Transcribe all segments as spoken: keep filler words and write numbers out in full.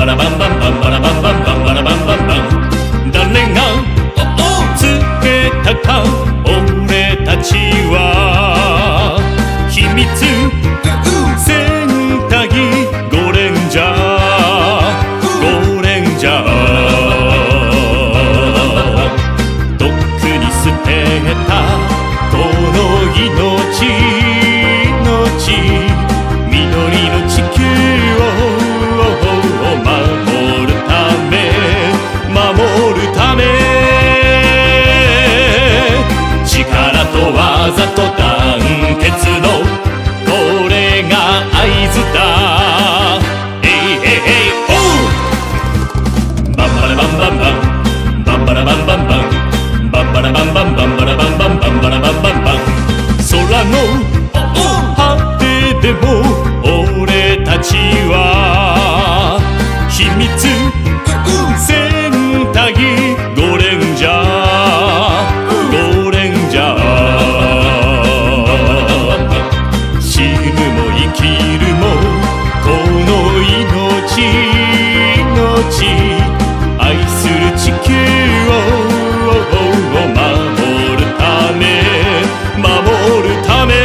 バラバンバンバンバラバンバンバンバラバンバンバン。誰がつけたか俺たちは秘密戦隊ゴレンジャーゴレンジャー。とっくに捨てたこの命命緑の地球を守るため守るため力と技と団結のこれが合図だ。えいえいえいおうバンバラバンバンバンバンバラバンバンバンバンバラバンバンバンバラバンバンバンバラバンバンバン。空の果てでも俺たちは秘密戦隊ゴレンジャーゴレンジャー。死ぬも生きるもこの命命愛する地球を守るため守るため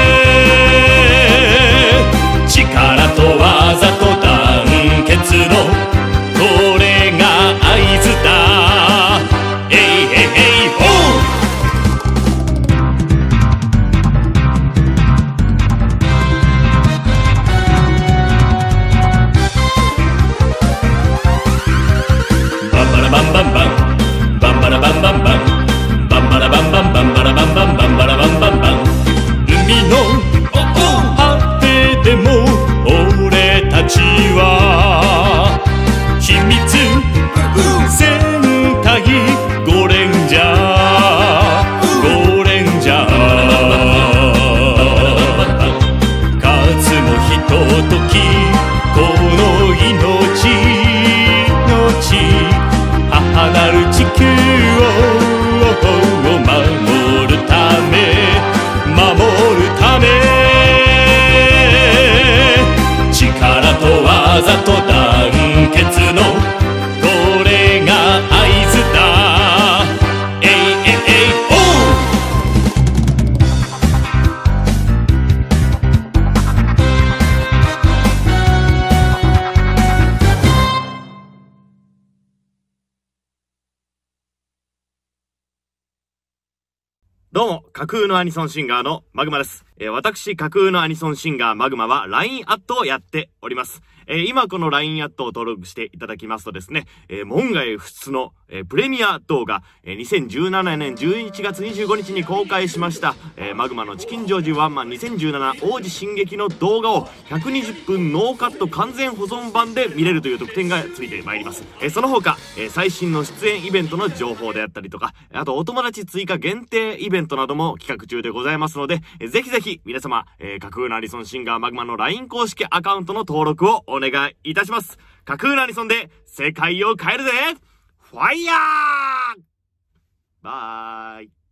力と技と団結のこれが合図だ。えいえいえいほバンバラバンバンバンバンバラバンバンバンバンバラバンバンバンバラバンバンバンバラバンバンバン。海の果てでも俺たちは秘密戦隊ゴレンジャーゴレンジャー。数もひとときこの命命母なる地球を守るため守るため力と技と団結のこれが合図だ。えいえいえいおうどうも、架空のアニソンシンガーのマグマです。えー、私、架空のアニソンシンガーマグマは ライン アットをやっております。えー、今この ライン アットを登録していただきますとですね、えー、門外不出の、えー、プレミア動画、えー、にせんじゅうななねんじゅういちがつにじゅうごにちに公開しました、えー、マグマのチキンジョージワンマンにせんじゅうなな王子進撃の動画をひゃくにじゅっぷんノーカット完全保存版で見れるという特典がついてまいります。えー、その他、えー、最新の出演イベントの情報であったりとか、あとお友達追加限定イベントなども企画中でございますので、えー、ぜひぜひ皆様、えー、架空のアニソンシンガーマグマの ライン 公式アカウントの登録をお願いいたします。架空のアニソンで世界を変えるぜ。ファイヤーバーイ。